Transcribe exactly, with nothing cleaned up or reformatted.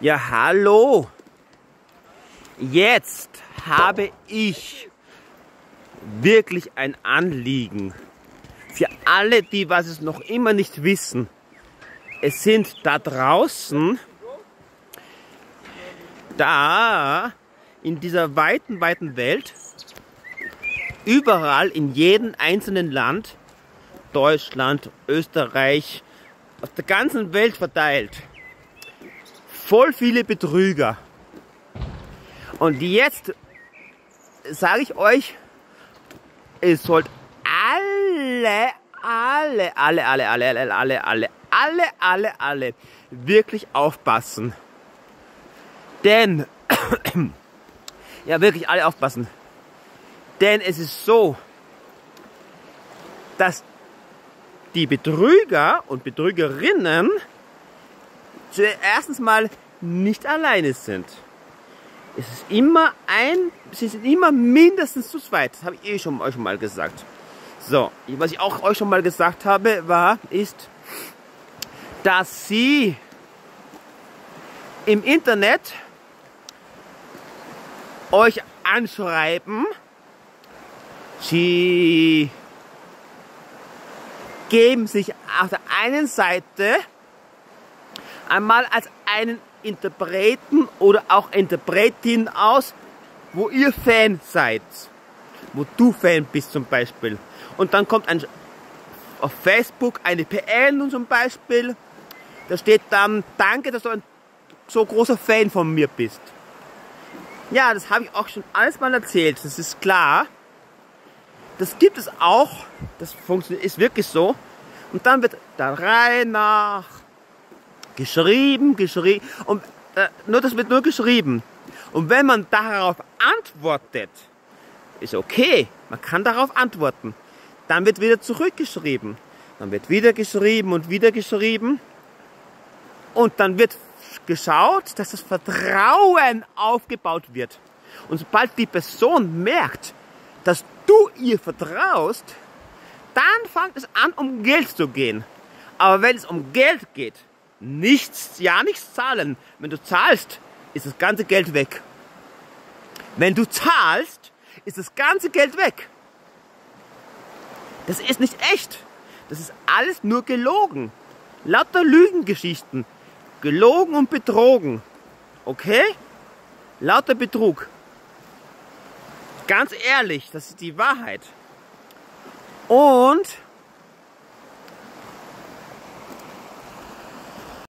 Ja, hallo. Jetzt habe ich wirklich ein Anliegen für alle, die was es noch immer nicht wissen. Es sind da draußen, da in dieser weiten, weiten Welt, überall in jedem einzelnen Land, Deutschland, Österreich, auf der ganzen Welt verteilt, voll viele Betrüger. Und jetzt sage ich euch, ihr sollt alle, alle, alle, alle, alle, alle, alle, alle, alle, alle, alle wirklich aufpassen. Denn, ja wirklich alle aufpassen. Denn es ist so, dass die Betrüger und Betrügerinnen zuerst mal nicht alleine sind. Es ist immer ein, sie sind immer mindestens zu zweit. Das habe ich eh schon euch schon mal gesagt. So, was ich auch euch schon mal gesagt habe, war, ist, dass sie im Internet euch anschreiben. Sie geben sich auf der einen Seite einmal als einen Interpreten oder auch Interpretin aus, wo ihr Fan seid, wo du Fan bist zum Beispiel. Und dann kommt ein, auf Facebook eine P N zum Beispiel, da steht dann, danke, dass du ein so großer Fan von mir bist. Ja, das habe ich auch schon alles mal erzählt, das ist klar. Das gibt es auch, das funktioniert, ist wirklich so. Und dann wird da rein nach geschrieben, geschrieben, und äh, nur das wird nur geschrieben. Und wenn man darauf antwortet, ist okay, man kann darauf antworten. Dann wird wieder zurückgeschrieben. Dann wird wieder geschrieben und wieder geschrieben. Und dann wird geschaut, dass das Vertrauen aufgebaut wird. Und sobald die Person merkt, dass du ihr vertraust, dann fängt es an, um Geld zu gehen. Aber wenn es um Geld geht, nichts, ja nichts zahlen. Wenn du zahlst, ist das ganze Geld weg. Wenn du zahlst, ist das ganze Geld weg. Das ist nicht echt. Das ist alles nur gelogen. Lauter Lügengeschichten. Gelogen und betrogen. Okay? Lauter Betrug. Ganz ehrlich, das ist die Wahrheit. Und